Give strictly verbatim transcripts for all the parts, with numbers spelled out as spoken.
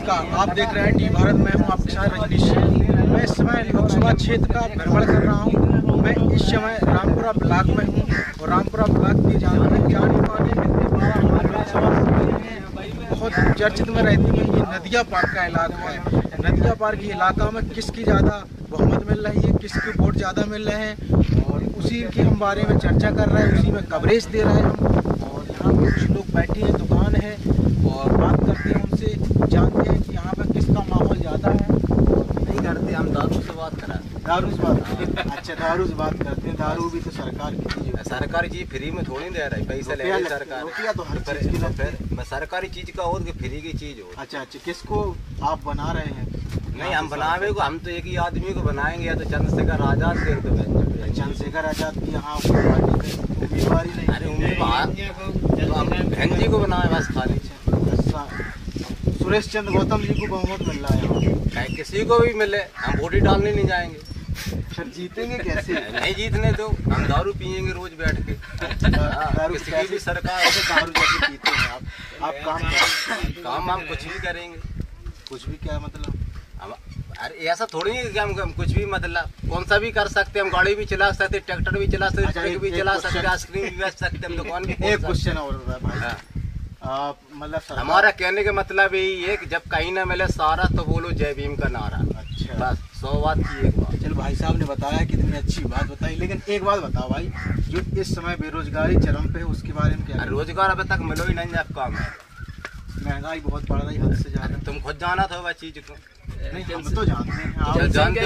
नमस्कार, आप देख रहे हैं टी भारत। मैं हूं आपके साथ रजनीश। मैं इस समय लोकसभा क्षेत्र का भ्रमण कर रहा हूं। मैं इस समय रामपुरा ब्लॉक में हूं और रामपुरा ब्लॉक की जाने जाने वाले हमारे लोकसभा बहुत चर्चित में रहती है ये नदिया पार्क का इलाका है। नदिया पार्क के इलाका में किसकी ज़्यादा बहुमत मिल रही है, किसके वोट ज़्यादा मिल रहे हैं, और उसी के हम बारे में चर्चा कर रहे हैं, उसी में कवरेज दे रहे हैं हम। और यहाँ कुछ लोग बैठे हैं, दुकान है, और बात करते हैं उनसे, जानते हैं कि यहाँ पर किसका माहौल ज़्यादा है। नहीं करते, हम दारू से बात करा दारू से बात अच्छा दारू से बात करते हैं। दारू भी तो सरकार की चीज़ है। सरकारी चीज फ्री में थोड़ी दे रही, पैसा ले रही सरकार। रुपया तो हर चीज़ की लगता है। सरकारी चीज का और फ्री की चीज हो। अच्छा अच्छा, किसको आप बना रहे हैं? नहीं, हम बनावे को हम तो एक ही आदमी को बनाएंगे, या तो चंद्रशेखर आजाद के तो चंद्रशेखर आजाद की यहाँ उम्मीदवारी नहीं। अरे उम्मीदवार बहन जी को बनाए बस खाली। सुरेश चंद्र गौतम जी को बहुमत मिल रहा है यहाँ। किसी को भी मिले, हम वोट ही डालने नहीं जाएंगे। फिर जीतेंगे कैसे? नहीं जीतने दो, हम दारू पियेंगे रोज बैठ के। दारू किसी की भी सरकार दारू जैसे पीते हैं आप आप काम काम हम कुछ भी करेंगे। कुछ भी क्या मतलब? हम अरे ऐसा थोड़ी है कि हम, हम कुछ भी मतलब कौन सा भी कर सकते हैं। हम गाड़ी भी चला सकते, ट्रैक्टर भी चला सकते, ट्रक भी चला सकते, आइसक्रीम भी बेच सकते, हम दुकान भी। एक क्वेश्चन और भाई, आप मतलब हमारा कहने का मतलब यही है कि जब कहीं ना मिले सारा तो बोलो जय भीम का नारा। अच्छा, बस सौ बात की एक बात। चलो, भाई साहब ने बताया, कितनी अच्छी बात बताई, लेकिन एक बात बताओ भाई, जो इस समय बेरोजगारी चरम पे है उसके बारे में क्या? रोजगार अभी तक मिलो ही नहीं जब काम है। महंगाई बहुत बढ़ रही, हद से ज्यादा। तुम खुद जाना था वह चीज को। नहीं, हम तो जानते हैं। आप जानते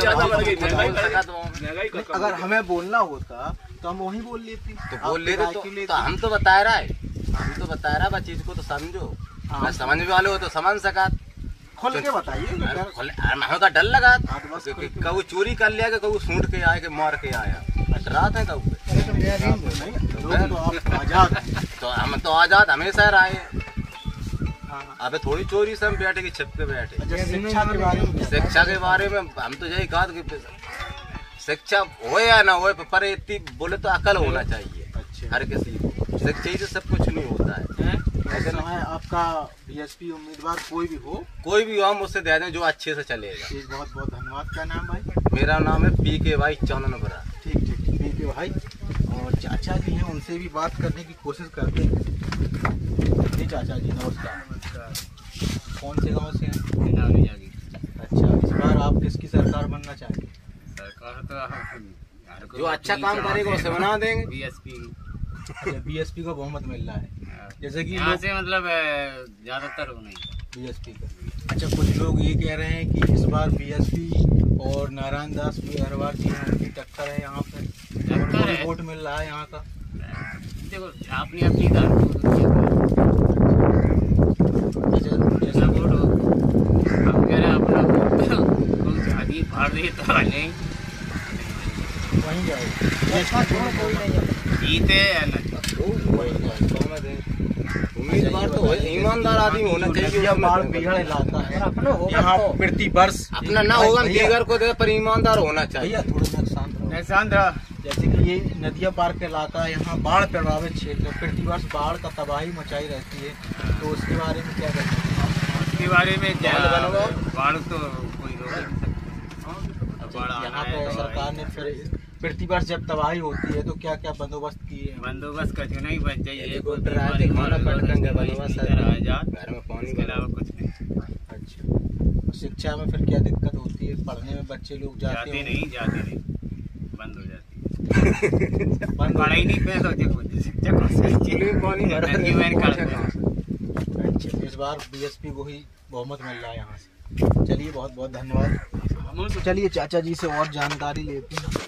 हो, अगर हमें बोलना होता तो हम वही बोल लेते। तो बोल लेते तो, तो हम तो बता रहा है, हम तो बता रहा है चीज को तो समझो। मैं समझ वाले हो तो समझ सका, खोल के बताइए। हमें का डर लगा कभी चोरी कर लिया, कभी सूंट के आया, मार के आया, रात है कभी। तो हम तो आजाद हमेशा रहे। अबे थोड़ी चोरी से हम बैठे कि छिप के बैठे। शिक्षा के बारे में शिक्षा के बारे में हम तो यही कहा कि शिक्षा हो या ना हो, पर इतनी बोले तो अकल होना चाहिए। अच्छा। हर किसी को शिक्षा से सब कुछ नहीं होता है। अगर आपका बीएसपी उम्मीदवार कोई भी हो, कोई भी हो, हम उससे दे दें जो अच्छे से चलेगा। बहुत बहुत धन्यवाद। क्या नाम भाई? मेरा नाम है पी के भाई चाननपुरा। ठीक ठीक, पी के भाई। और चाचा जी हैं, उनसे भी बात करने की कोशिश करते हैं। जी चाचा जी नमस्कार। कौन से गांव से हैं? अच्छा, इस बार आप किसकी सरकार बनना चाहेंगे? सरकार तो जो अच्छा काम करेगा उसे बना देंगे। बीएसपी बीएसपी का बहुमत मिल रहा है, जैसे कि यहाँ से मतलब ज्यादातर हो नहीं बीएसपी का। अच्छा, कुछ लोग ये कह रहे हैं कि इस बार बीएसपी और नारायण दास अग्रवाल जी हैं, उनकी टक्कर है यहाँ पे, उनको वोट मिल रहा है यहाँ का। देखो अपनी अपनी जैसा वोट हो, हम कह रहे हैं अपना वोट फाड़ रही तो नहीं वहीं जाए जीते या नहीं। उम्मीदवार तो ईमानदार आदमी होना चाहिए। बिगड़ इलाका है यहाँ, प्रति वर्ष अपना ना होगा दीगर को दे, पर ईमानदार होना चाहिए। थोड़ा नुकसान जैसे कि ये नदिया पार्क का इलाका है, यहाँ बाढ़ प्रभावित क्षेत्र है, प्रति वर्ष बाढ़ का तबाही मचाई रहती है, तो उसके बारे में क्या कहते हैं? उसके बारे में बाढ़ तो कोई रोक नहीं सकता। यहाँ पे सरकार ने फिर प्रति वर्ष जब तबाही होती है तो क्या क्या बंदोबस्त किए हैं? बंदोबस्त का नहीं बच जाइए, घर में पानी के अलावा कुछ नहीं। अच्छा, शिक्षा में फिर क्या दिक्कत होती है? पढ़ने में बच्चे लोग जाते, जाते नहीं जाते नहीं बंद हो जाती है। पढ़ाई नहीं पैसा अच्छा, इस बार बीएसपी को ही बहुमत मिल रहा है यहाँ से। चलिए, बहुत बहुत धन्यवाद। चलिए चाचा जी से और जानकारी लेते हैं।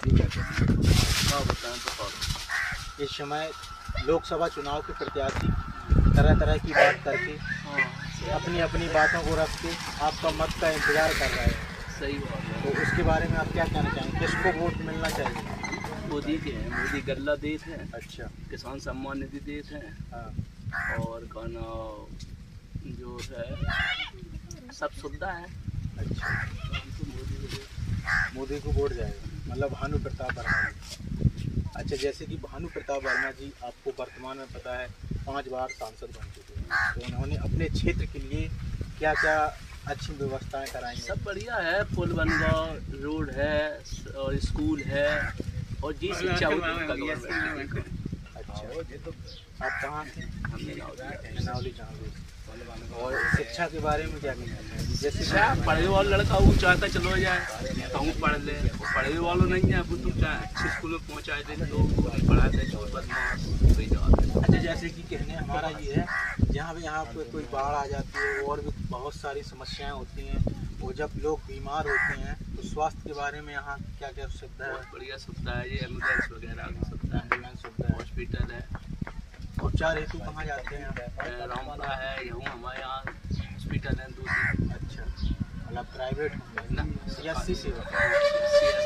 इस समय लोकसभा चुनाव के प्रत्याशी तरह तरह की बात करके अपनी अपनी बातों को रख के आपका मत का इंतजार कर रहे हैं। सही बात है। तो उसके बारे में आप क्या कहना चाहेंगे? किसको वोट मिलना चाहिए? मोदी के हैं, मोदी गल्ला देते हैं। अच्छा, किसान सम्मान निधि देते हैं। हाँ। और खाना जो है सब सुविधा है। अच्छा, तो मोदी मोदी को वोट जाएगा, मतलब भानु प्रताप वर्मा जी। अच्छा, जैसे कि भानु प्रताप वर्मा जी आपको वर्तमान में पता है पांच बार सांसद बन चुके हैं, तो उन्होंने अपने क्षेत्र के लिए क्या क्या अच्छी व्यवस्थाएं कराई हैं। सब बढ़िया है, पुल बन गया, रोड है और स्कूल है और जी शिक्षा होती है गवर्नमेंट। अच्छा, आप कहाँ से? हमने नौली चांदी। और शिक्षा के बारे में क्या कहना है? जैसे शिक्षा पढ़े वाला लड़का वो चाहता चलो जाए कहूँ पढ़ ले, वो पढ़े वालों नहीं है वो तुम चाहे अच्छे स्कूल में पहुँचा दे तो पढ़ा दे चोर बदमाश कोई जवाब। अच्छा, जैसे कि कहने हमारा ये है जहाँ भी यहाँ पे कोई बाढ़ आ जाती है और भी बहुत सारी समस्याएं होती हैं, और जब लोग बीमार होते हैं तो स्वास्थ्य के बारे में यहाँ क्या क्या सुविधा है? बहुत बढ़िया सुविधा है, ये एम्बुलेंस वगैरह की सुविधा है, एम्बुलेंस सुविधा है। हॉस्पिटल है, उपचार हेतु कहाँ जाते हैं? रामपुरा है, यहाँ हमारे यहाँ हॉस्पिटल है दो तीन। अच्छा, मतलब प्राइवेट ना सी एस सी सेवा। C S